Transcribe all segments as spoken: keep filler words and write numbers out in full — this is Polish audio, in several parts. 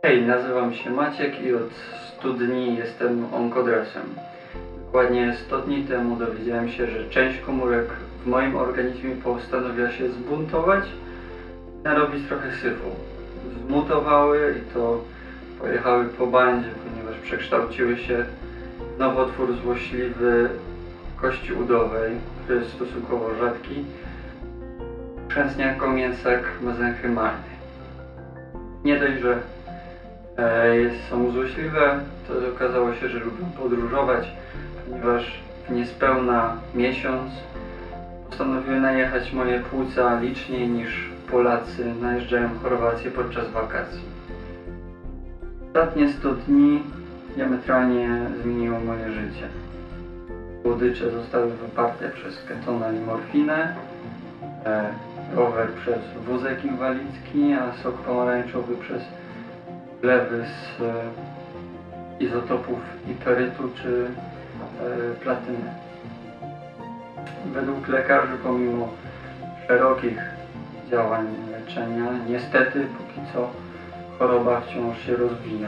Hej, nazywam się Maciek i od stu dni jestem onkodresem. Dokładnie sto dni temu dowiedziałem się, że część komórek w moim organizmie postanowiła się zbuntować i narobić trochę syfu. Zmutowały i to pojechały po bandzie, ponieważ przekształciły się w nowotwór złośliwy kości udowej, który jest stosunkowo rzadki, trzęsniako-mięsak mezenchymalny. Nie dość, że e, jest, są złośliwe, to okazało się, że lubią podróżować, ponieważ w niespełna miesiąc postanowiły najechać moje płuca liczniej niż Polacy najeżdżają Chorwację podczas wakacji. Ostatnie sto dni diametralnie zmieniło moje życie. Słodycze zostały wyparte przez ketonal i morfinę, e, rower przez wózek inwalidzki, a sok pomarańczowy przez wlewy z e, izotopów iperytu czy e, platyny. Według lekarzy, pomimo szerokich działań leczenia, niestety póki co choroba wciąż się rozwija.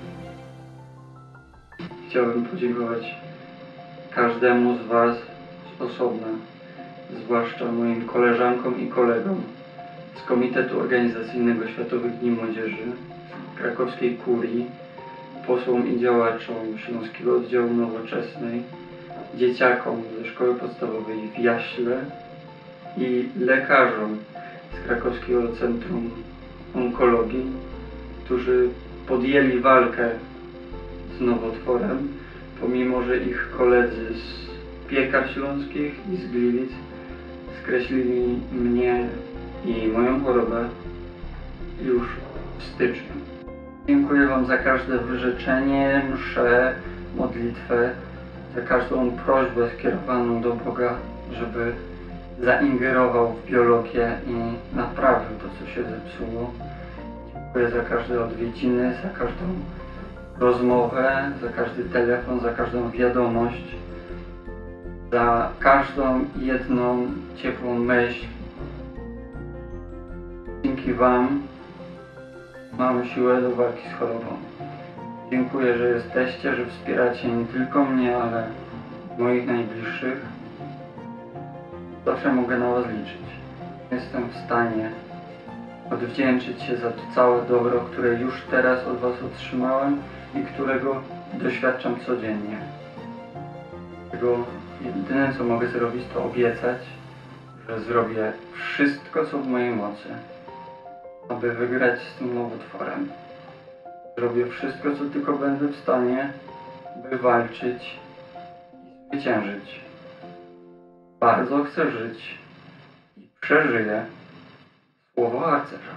Chciałbym podziękować każdemu z Was z osobna, zwłaszcza moim koleżankom i kolegom z Komitetu Organizacyjnego Światowych Dni Młodzieży, z krakowskiej kurii, posłom i działaczom Śląskiego Oddziału Nowoczesnej, dzieciakom ze szkoły podstawowej w Jaśle i lekarzom z Krakowskiego Centrum Onkologii, którzy podjęli walkę z nowotworem, pomimo że ich koledzy z Piekar Śląskich i z Gliwic skreślili mnie i moją chorobę już w styczniu. Dziękuję Wam za każde wyrzeczenie, mszę, modlitwę, za każdą prośbę skierowaną do Boga, żeby zaingerował w biologię i naprawił to, co się zepsuło. Dziękuję za każde odwiedziny, za każdą rozmowę, za każdy telefon, za każdą wiadomość, za każdą jedną ciepłą myśl. Dzięki Wam mam siłę do walki z chorobą. Dziękuję, że jesteście, że wspieracie nie tylko mnie, ale moich najbliższych. Zawsze mogę na Was liczyć. Jestem w stanie odwdzięczyć się za to całe dobro, które już teraz od Was otrzymałem i którego doświadczam codziennie. Tego jedyne, co mogę zrobić, to obiecać, że zrobię wszystko, co w mojej mocy, aby wygrać z tym nowotworem. Zrobię wszystko, co tylko będę w stanie, by walczyć i zwyciężyć. Bardzo chcę żyć i przeżyję słowo harcerza.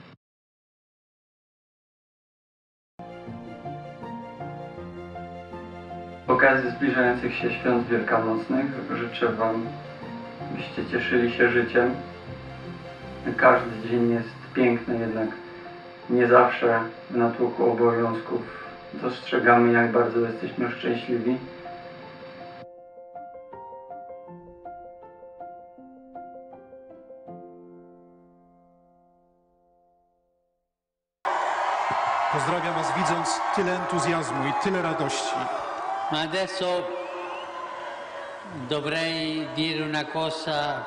Z okazji zbliżających się świąt wielkanocnych życzę Wam, byście cieszyli się życiem. Każdy dzień jest piękny, jednak nie zawsze w natłoku obowiązków dostrzegamy, jak bardzo jesteśmy szczęśliwi. Pozdrawiam Was, widząc tyle entuzjazmu i tyle radości. Ma adesso dovrei dire una cosa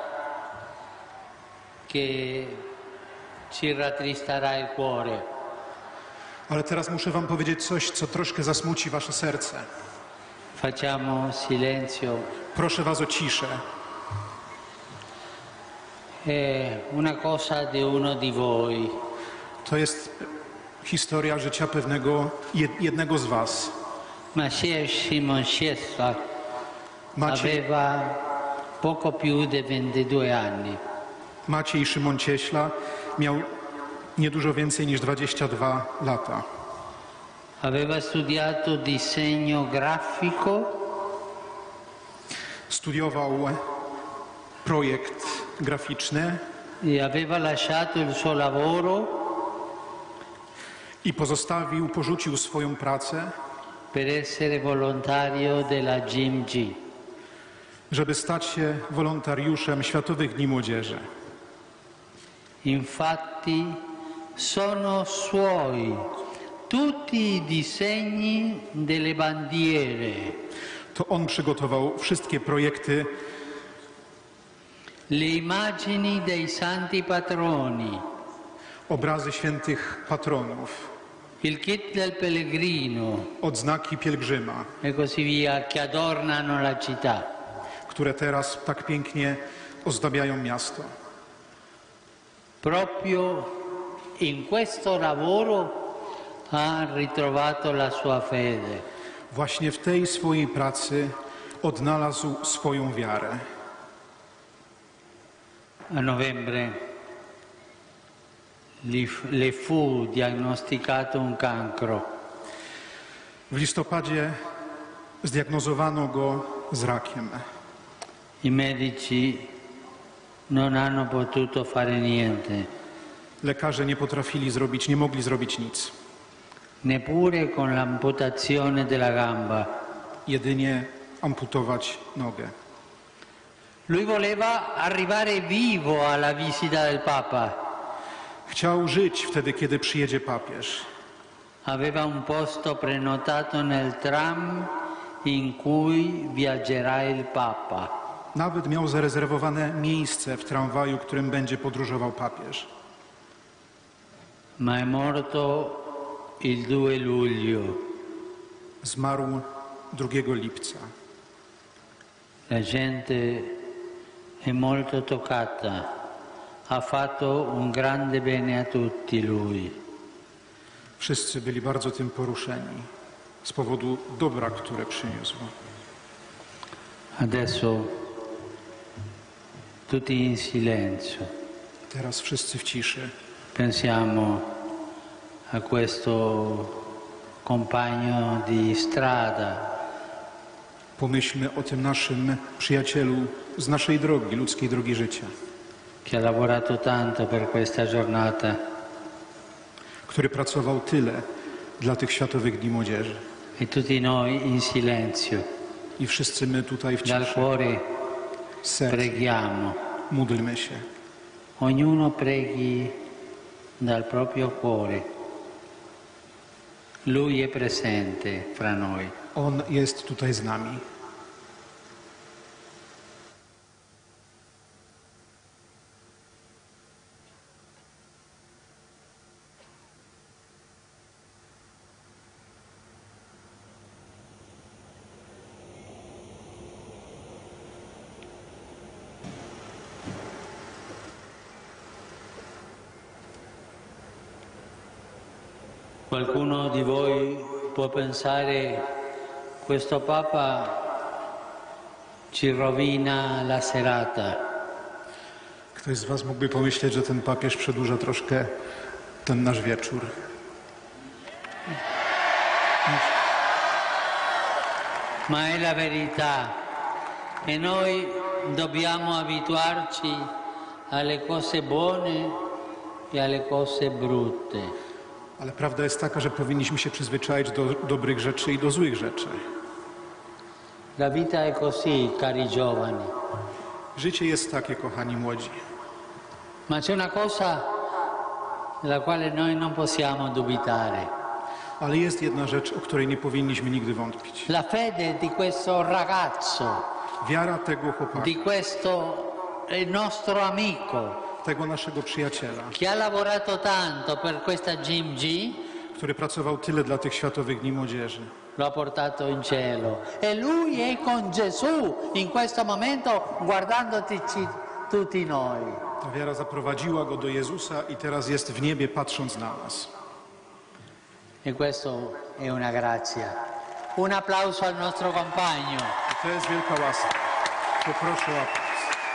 che ci rattristarà il cuore. Ale teraz muszę Wam powiedzieć coś, co troszkę zasmuci Wasze serce. Facciamo silenzio. Proszę Was o ciszę. È una cosa di uno di voi. To jest historia życia pewnego jednego z Was. Maciej Szymon Cieśla Maciej, aveva poco più di ventidue anni. Maciej Szymon Cieśla miał nie dużo więcej niż dwadzieścia dwa lata. Aveva studiato disegno grafico. Studiował projekt graficzny E aveva lasciato il suo lavoro i pozostawił, porzucił swoją pracę, per essere volontario della G M G. żeby stać się wolontariuszem Światowych Dni Młodzieży. Infatti sono suoi tutti i disegni delle bandiere, To on przygotował wszystkie projekty, le immagini dei santi patroni, obrazy świętych patronów, il kit del pellegrino odznaki pielgrzyma, e così via, che adornano la città. które teraz tak pięknie ozdabiają miasto. Proprio in questo lavoro ha ritrovato la sua fede. Właśnie w tej swojej pracy odnalazł swoją wiarę. A novembre gli- le fu diagnosticato un cancro. W listopadzie zdiagnozowano go z rakiem. I medici non hanno potuto fare niente, Lekarze nie potrafili zrobić, nie mogli zrobić nic. neppure con l'amputazione della gamba. Jedynie amputować nogę. Lui voleva arrivare vivo alla visita del Papa. Chciał żyć wtedy, kiedy przyjedzie papież. Aveva un posto prenotato nel tram in cui viaggerà il Papa. Nawet miał zarezerwowane miejsce w tramwaju, którym będzie podróżował papież. Ma è morto il due luglio. Zmarł drugiego lipca. La gente è molto toccata. Ha fatto un grande bene a tutti lui. Wszyscy byli bardzo tym poruszeni z powodu dobra, które przyniósł. Adesso tutti in silenzio. Teraz wszyscy w ciszy. Pensiamo a questo compagno di strada Pomyślmy o tym naszym przyjacielu z naszej drogi, ludzkiej drogi życia, che ha lavorato tanto per questa giornata. który pracował tyle dla tych Światowych Dni Młodzieży. E tutti noi in silenzio, I wszyscy my tutaj w dal ciszy, cuore z serca, preghiamo. módlmy się. Ognuno preghi dal proprio cuore. Lui è presente fra noi. On jest tutaj z nami. Qualcuno di voi può pensare, questo Papa ci rovina la serata. Ktoś z was mógłby pomyśleć, że ten papież przedłuża troszkę ten nasz wieczór. Ma è la verità e noi dobbiamo abituarci alle cose buone e alle cose brutte. Ale prawda jest taka, że powinniśmy się przyzwyczaić do dobrych rzeczy i do złych rzeczy. La vita è così, cari giovani. Życie jest takie, kochani młodzi. Ma c'è una cosa della quale noi non possiamo dubitare. Ale jest jedna rzecz, o której nie powinniśmy nigdy wątpić. La fede di questo ragazzo, Wiara tego chłopaka, di questo eh, nostro amico, tego naszego przyjaciela, che ha lavorato tanto per questa G M G, który pracował tyle dla tych Światowych Dni Młodzieży. lo ha portato in cielo. E lui è con Gesù in questo momento guardandoti ci- tutti noi. Ta wiara zaprowadziła go do Jezusa i teraz jest w niebie, patrząc na nas. E questo è una grazia. Un applauso al nostro compagno. I to jest wielka łaska. Poproszę o aplauz.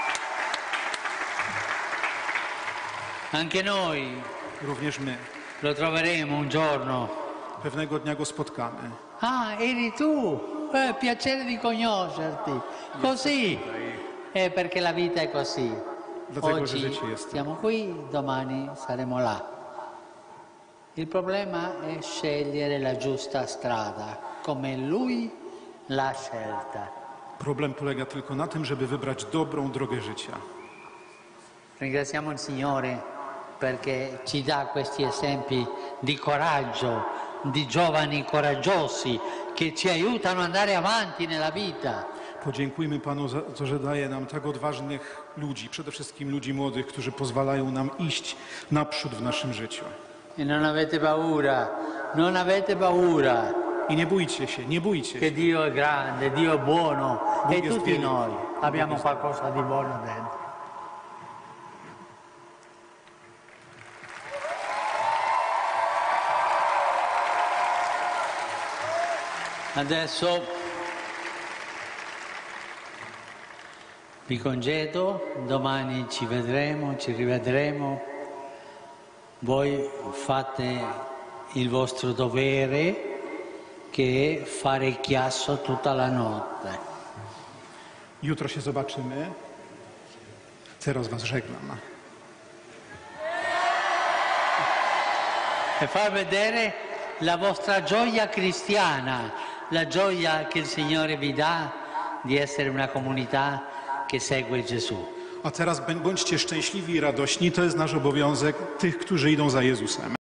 Anche noi Również my. lo troveremo un giorno. Pewnego dnia go spotkamy. Ah, eri tu? Eh, piacere di conoscerti. Così. Eh, perché la vita è così. Dlatego, że Oggi życie jest. siamo qui, domani saremo là. Il problema è scegliere la giusta strada, come lui l'ha scelta. Problem polega tylko na tym, żeby wybrać dobrą drogę życia. Ringraziamo il Signore perché ci dà questi esempi di coraggio, di giovani coraggiosi che ci aiutano ad andare avanti nella vita. Podziękujmy Panu za to, że daje nam tak odważnych ludzi, przede wszystkim ludzi młodych, którzy pozwalają nam iść naprzód w naszym życiu. E non avete paura, non avete paura, I nie bójcie się, nie bójcie che się. Dio è grande, Dio è buono Bóg e jest tutti wielki. noi abbiamo jest- qualcosa di buono dentro. Adesso vi congedo, domani ci vedremo, ci rivedremo. Voi fate il vostro dovere, che è fare il chiasso tutta la notte. Jutro się zobaczymy. Teraz Was żegnam. E far vedere la vostra gioia cristiana, la gioia che il Signore vi dà di essere una comunità che segue Gesù. A teraz bądźcie szczęśliwi i radośni. To jest nasz obowiązek tych, którzy idą za Jezusem.